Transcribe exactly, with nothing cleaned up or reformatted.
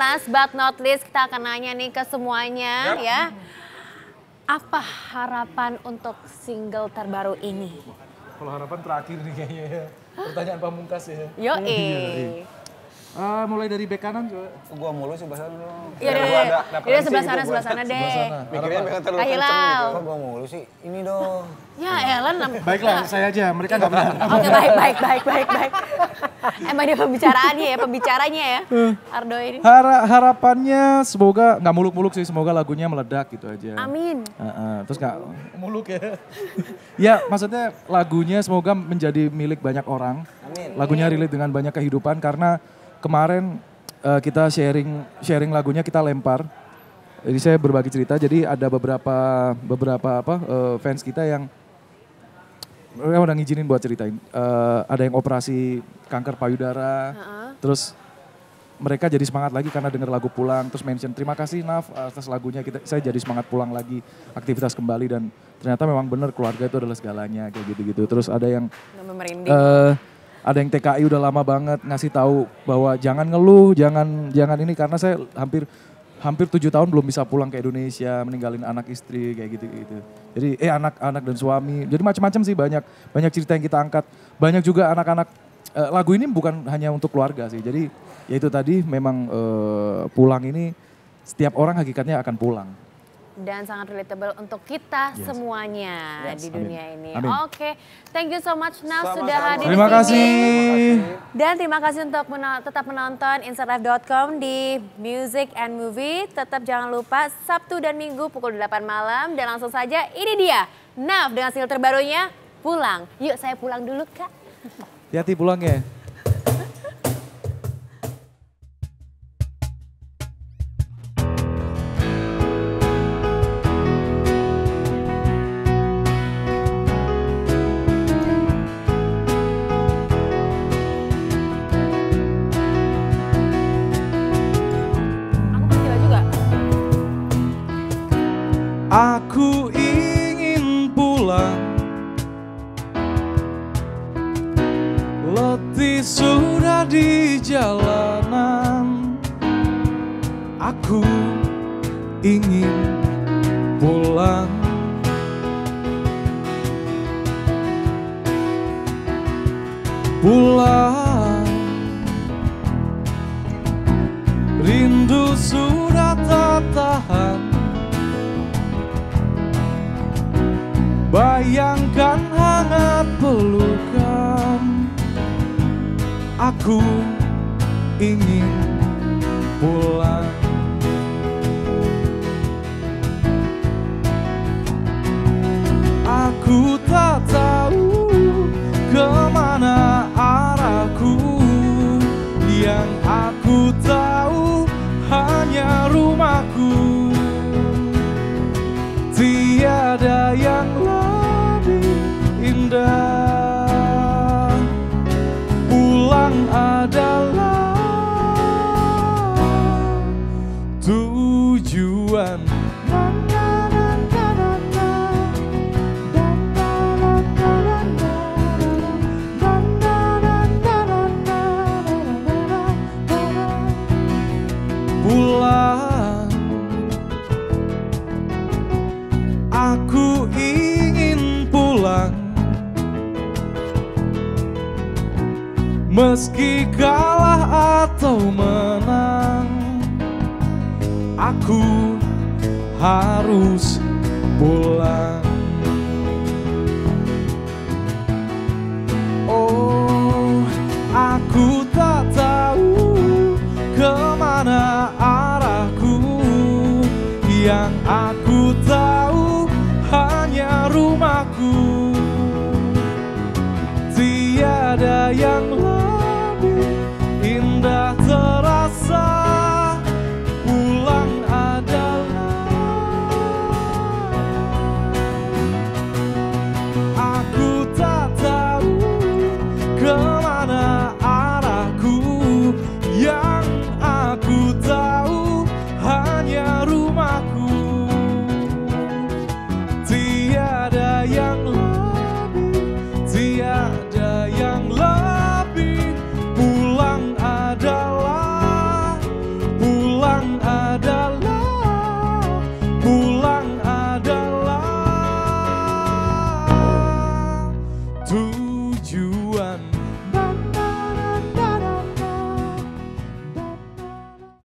last but not least kita akan nanya nih ke semuanya yep. ya. Apa harapan untuk single terbaru ini? Kalau harapan terakhir nih kayaknya ya. Pertanyaan pamungkas ya. Yoi. Uh, mulai dari bek kanan coba. Oh, gua mulu sebelah sana dong. Iya, iya, iya. Sebelah sana, sebelah sana deh. Mikirnya pengen terlalu kenceng gitu. Kok gua mulu sih? Ini dong. Ya Ellen. Baiklah, saya aja. Mereka nggak benar. Oke, baik, baik, baik, baik, baik. Emang dia pembicaraannya ya, pembicaranya ya, Ardo ini. Hara, harapannya semoga nggak muluk-muluk sih, semoga lagunya meledak gitu aja. Amin. Uh, uh, terus nggak muluk ya? Ya, maksudnya lagunya semoga menjadi milik banyak orang. Amin. Lagunya relate dengan banyak kehidupan karena kemarin uh, kita sharing sharing lagunya kita lempar. Jadi saya berbagi cerita. Jadi ada beberapa beberapa apa uh, fans kita yang mereka udah ngizinin buat ceritain. Uh, ada yang operasi kanker payudara. Uh-huh. Terus mereka jadi semangat lagi karena denger lagu Pulang. Terus mention terima kasih Naf atas lagunya. Kita saya jadi semangat pulang lagi aktivitas kembali dan ternyata memang benar keluarga itu adalah segalanya kayak gitu-gitu. Terus ada yang uh, ada yang T K I udah lama banget ngasih tahu bahwa jangan ngeluh, jangan jangan ini karena saya hampir hampir tujuh tahun belum bisa pulang ke Indonesia, meninggalin anak istri kayak gitu-gitu. Jadi eh anak-anak dan suami. Jadi macam-macam sih banyak banyak cerita yang kita angkat. Banyak juga anak-anak eh, lagu ini bukan hanya untuk keluarga sih. Jadi ya itu tadi memang eh, pulang ini setiap orang hakikatnya akan pulang. Dan sangat relatable untuk kita yes. semuanya yes. di dunia Amin. ini. Amin. Oke, okay. Thank you so much Naf sama, sudah sama. hadir Terima di sini. kasih. Dan terima kasih untuk men- tetap menonton insert live dot com di Music and Movie. Tetap jangan lupa Sabtu dan Minggu pukul delapan malam. Dan langsung saja ini dia Naf dengan single terbarunya Pulang. Yuk saya pulang dulu Kak. Hati-hati pulang ya. Aku ingin pulang, letih sudah di jalanan. Aku ingin pulang, pulang. Rindu sudah tak tahan. Bayangkan hangat pelukan. Aku ingin pulang. Aku tak tahu kemana arahku. Yang aku tahu hanya rumahku. Tiada yang lebih indah. Pulang adalah tujuan. Pulang. Aku ingin pulang, meski kalah atau menang. Aku harus pulang. Oh, aku tak tahu kemana arahku. Yang aku tahu hanya rumahku. Tiada yang lebih indah terasa. Pulang adalah yang ada